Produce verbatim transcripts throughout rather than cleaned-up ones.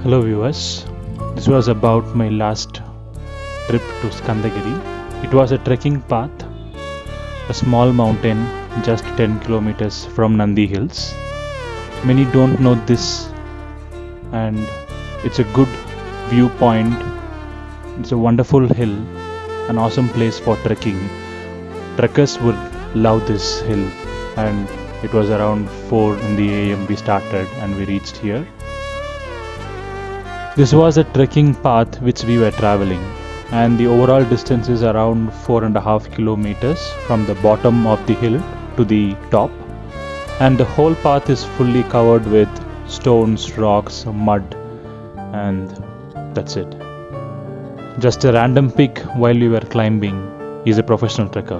Hello viewers, this was about my last trip to Skandagiri. It was a trekking path, a small mountain just ten kilometers from Nandi Hills. Many don't know this, and it's a good viewpoint. It's a wonderful hill, an awesome place for trekking. Trekkers would love this hill, and it was around four in the A M we started and we reached here. This was a trekking path which we were traveling, and the overall distance is around four and a half kilometers from the bottom of the hill to the top, and the whole path is fully covered with stones, rocks, mud, and that's it. Just a random pic while we were climbing. He's a professional trekker.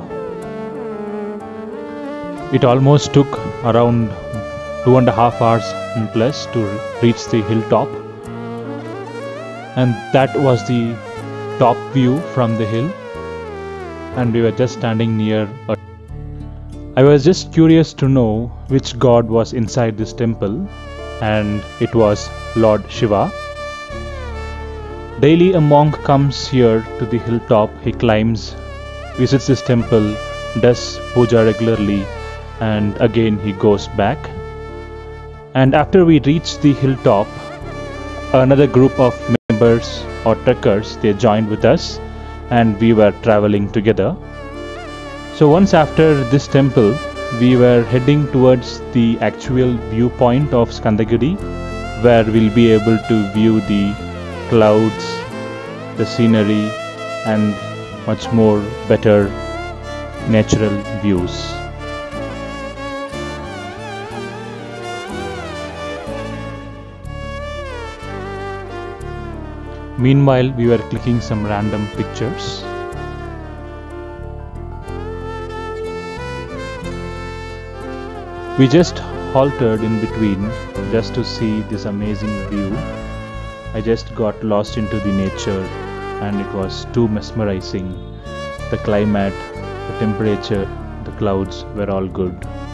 It almost took around two and a half hours and plus to reach the hilltop. And that was the top view from the hill, and we were just standing near a... I was just curious to know which god was inside this temple, and it was Lord Shiva. Daily a monk comes here to the hilltop. He climbs, visits this temple, does puja regularly, and again he goes back. And after we reached the hilltop, another group of members or trekkers, they joined with us, and we were traveling together. So once after this temple, we were heading towards the actual viewpoint of Skandagiri, where we'll be able to view the clouds, the scenery, and much more better natural views. Meanwhile, we were clicking some random pictures. We just halted in between just to see this amazing view. I just got lost into the nature, and it was too mesmerizing. The climate, the temperature, the clouds were all good.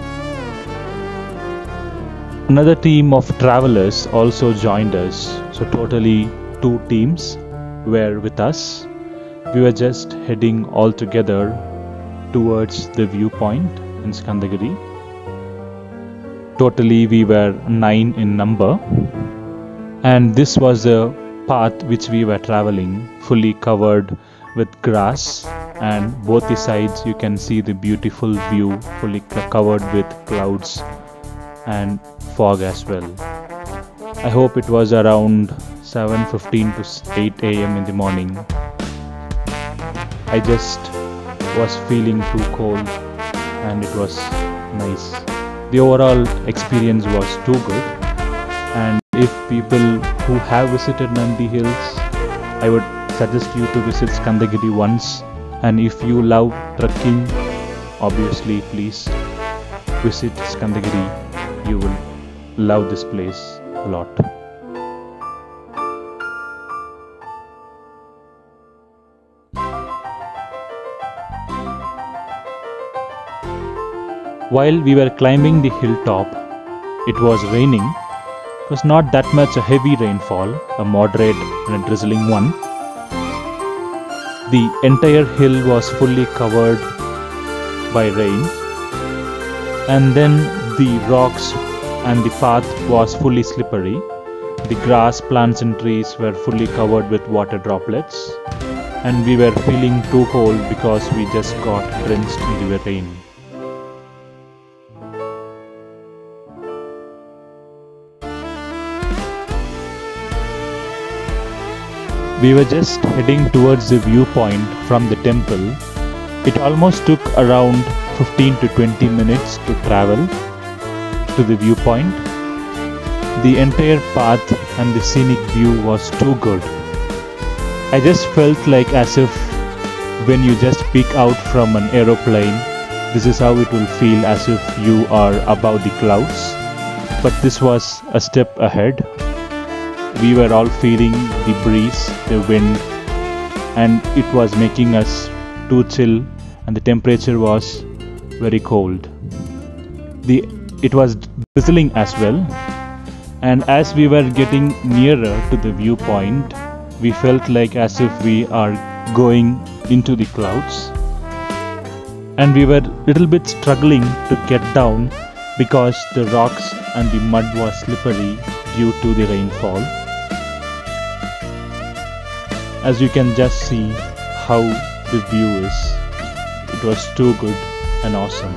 Another team of travelers also joined us, so totally two teams were with us. We were just heading all together towards the viewpoint in Skandagiri. Totally we were nine in number, and this was a path which we were traveling, fully covered with grass, and both the sides you can see the beautiful view, fully covered with clouds and fog as well. I hope it was around seven fifteen to eight A M in the morning. I just was feeling too cold, and it was nice. The overall experience was too good, and if people who have visited Nandi Hills, I would suggest you to visit Skandagiri once, and if you love trekking, obviously please visit Skandagiri. You will love this place a lot. While we were climbing the hilltop, it was raining. It was not that much a heavy rainfall, a moderate and a drizzling one. The entire hill was fully covered by rain, and then the rocks and the path was fully slippery. The grass, plants and trees were fully covered with water droplets, and we were feeling too cold because we just got drenched in the rain. We were just heading towards the viewpoint from the temple. It almost took around fifteen to twenty minutes to travel to the viewpoint. The entire path and the scenic view was too good. I just felt like as if when you just peek out from an aeroplane, this is how it will feel, as if you are above the clouds. But this was a step ahead. We were all feeling the breeze, the wind, and it was making us too chill, and the temperature was very cold. The it was drizzling as well, And as we were getting nearer to the viewpoint, we felt like as if we are going into the clouds. And we were a little bit struggling to get down because the rocks and the mud was slippery due to the rainfall. As you can just see how the view is, it was too good and awesome.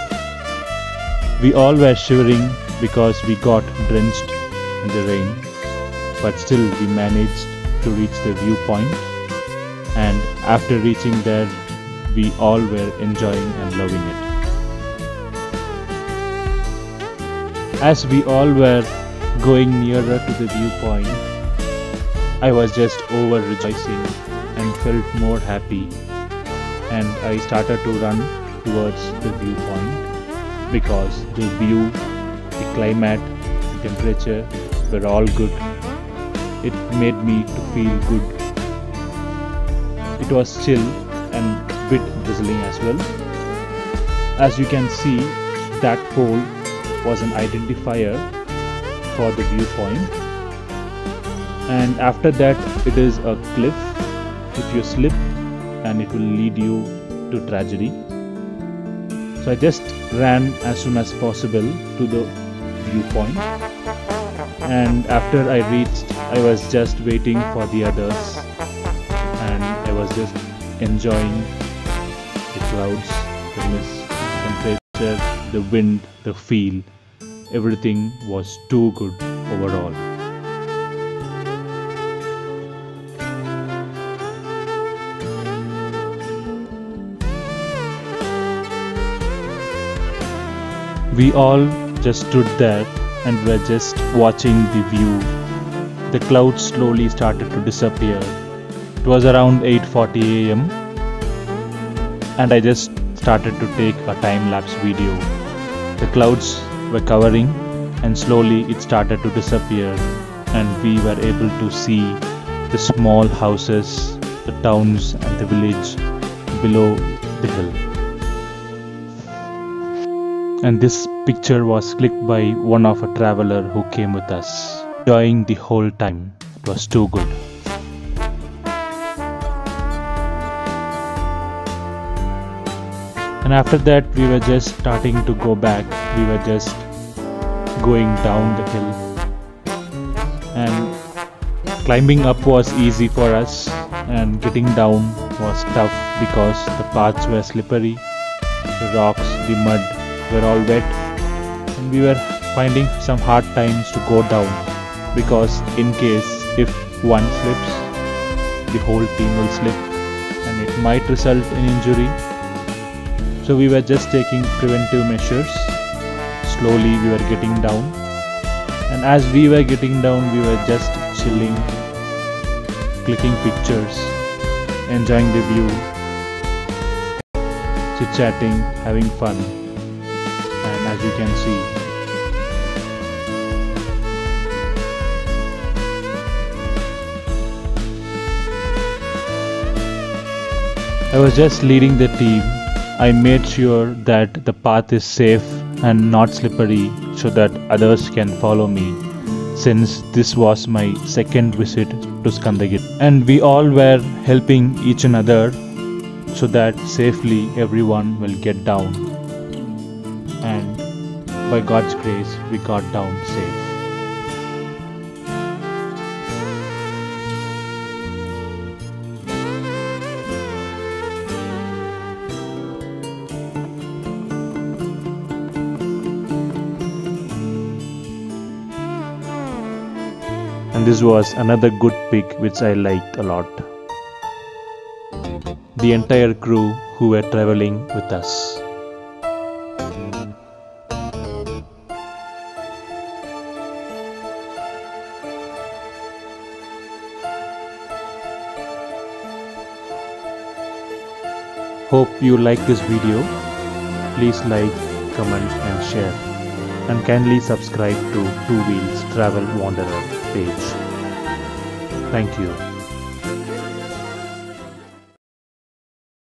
We all were shivering because we got drenched in the rain, but still we managed to reach the viewpoint, and after reaching there, we all were enjoying and loving it. As we all were going nearer to the viewpoint, I was just over rejoicing and felt more happy, and I started to run towards the viewpoint because the view, the climate, the temperature were all good. It made me to feel good. It was chill and bit drizzling as well. As you can see, that pole was an identifier for the viewpoint, and after that it is a cliff. If you slip, and it will lead you to tragedy. So I just ran as soon as possible to the viewpoint, and after I reached, I was just waiting for the others, and I was just enjoying the clouds, the mist, the temperature, the wind, the feel. Everything was too good overall. We all just stood there and were just watching the view. The clouds slowly started to disappear. It was around eight forty a m and I just started to take a time-lapse video. The clouds were covering and slowly it started to disappear, and we were able to see the small houses, the towns and the village below the hill. And this picture was clicked by one of a traveler who came with us, enjoying the whole time. It was too good. And after that, we were just starting to go back. We were just going down the hill, and climbing up was easy for us, and getting down was tough because the paths were slippery, the rocks, the mud were all wet, and we were finding some hard times to go down because in case if one slips, the whole team will slip and it might result in injury. So we were just taking preventive measures. Slowly we were getting down, and as we were getting down, we were just chilling, clicking pictures, enjoying the view, chit-chatting, having fun. And as you can see, I was just leading the team. I made sure that the path is safe and not slippery so that others can follow me, since this was my second visit to Skandagiri, and we all were helping each another so that safely everyone will get down, and by God's grace we got down safe. And this was another good pic which I liked a lot. The entire crew who were traveling with us. Hope you like this video. Please like, comment and share, and kindly subscribe to Two Wheels Travel Wanderer page. Thank you.